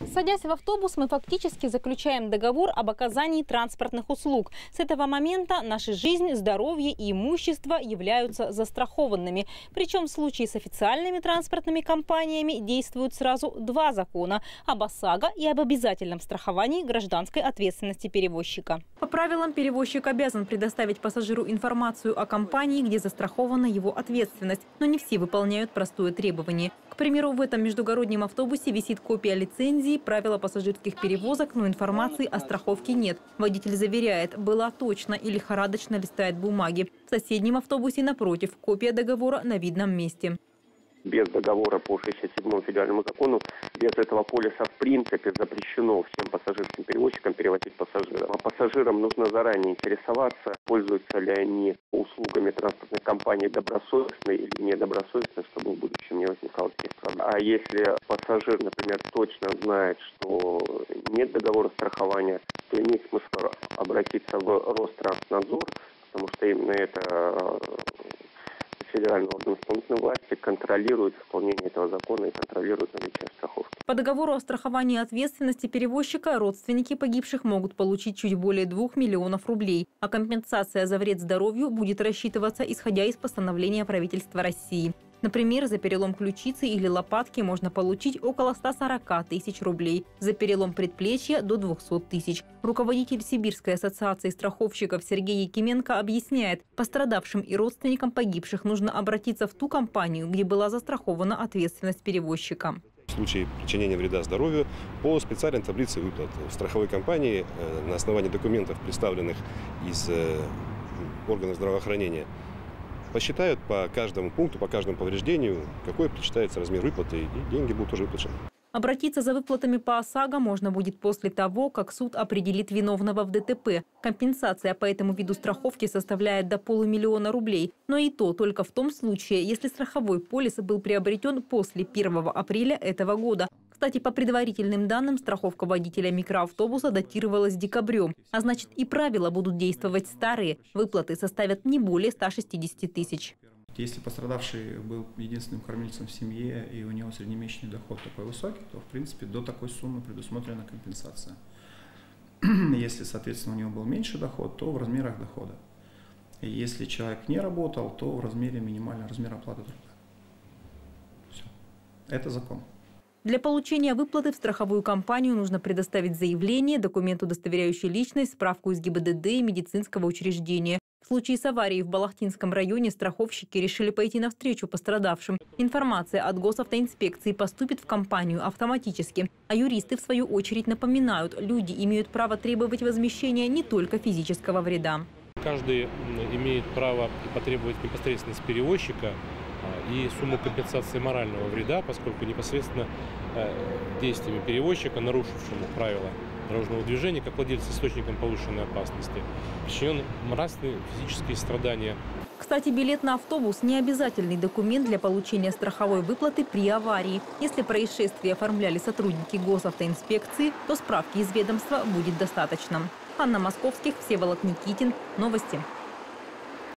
Садясь в автобус, мы фактически заключаем договор об оказании транспортных услуг. С этого момента наша жизнь, здоровье и имущество являются застрахованными. Причем в случае с официальными транспортными компаниями действуют сразу два закона – об ОСАГО и об обязательном страховании гражданской ответственности перевозчика. По правилам, перевозчик обязан предоставить пассажиру информацию о компании, где застрахована его ответственность. Но не все выполняют простое требование. К примеру, в этом междугороднем автобусе висит копия лицензии, правила пассажирских перевозок, но информации о страховке нет. Водитель заверяет, была точно и лихорадочно листает бумаги. В соседнем автобусе, напротив, копия договора на видном месте. Без договора по 67-му федеральному закону, без этого полиса в принципе запрещено всем пассажирским перевозчикам перевозить пассажиров. А пассажирам нужно заранее интересоваться, пользуются ли они услугами транспортных компаний добросовестно или недобросовестно, чтобы в будущем не возникало таких проблем. А если пассажир, например, точно знает, что нет договора страхования, то имеет смысл обратиться в Ространснадзор, потому что именно это федерального органа исполнительной власти контролирует исполнение этого закона и контролирует наличие страховки. По договору о страховании ответственности перевозчика родственники погибших могут получить чуть более 2 миллионов рублей. А компенсация за вред здоровью будет рассчитываться, исходя из постановления правительства России. Например, за перелом ключицы или лопатки можно получить около 140 тысяч рублей. За перелом предплечья – до 200 тысяч. Руководитель Сибирской ассоциации страховщиков Сергей Якименко объясняет, пострадавшим и родственникам погибших нужно обратиться в ту компанию, где была застрахована ответственность перевозчика. В случае причинения вреда здоровью по специальной таблице выплат в страховой компании на основании документов, представленных из органов здравоохранения, посчитают по каждому пункту, по каждому повреждению, какой причитается размер выплаты, и деньги будут уже выплачены. Обратиться за выплатами по ОСАГО можно будет после того, как суд определит виновного в ДТП. Компенсация по этому виду страховки составляет до 500 000 рублей. Но и то только в том случае, если страховой полис был приобретен после 1 апреля этого года. Кстати, по предварительным данным, страховка водителя микроавтобуса датировалась декабрем. А значит, и правила будут действовать старые. Выплаты составят не более 160 тысяч. Если пострадавший был единственным кормильцем в семье и у него среднемесячный доход такой высокий, то в принципе до такой суммы предусмотрена компенсация. Если, соответственно, у него был меньший доход, то в размерах дохода. И если человек не работал, то в размере минимального размера оплаты труда. Все. Это закон. Для получения выплаты в страховую компанию нужно предоставить заявление, документ, удостоверяющий личность, справку из ГИБДД и медицинского учреждения. В случае с аварией в Балахтинском районе страховщики решили пойти навстречу пострадавшим. Информация от госавтоинспекции поступит в компанию автоматически. А юристы, в свою очередь, напоминают, люди имеют право требовать возмещения не только физического вреда. Каждый имеет право потребовать непосредственно с перевозчика и сумму компенсации морального вреда, поскольку непосредственно действиями перевозчика, нарушившему правила дорожного движения, как владельца источником повышенной опасности, причинен нравственные физические страдания. Кстати, билет на автобус – не обязательный документ для получения страховой выплаты при аварии. Если происшествие оформляли сотрудники госавтоинспекции, то справки из ведомства будет достаточно. Анна Московских, Всеволод Никитин. Новости.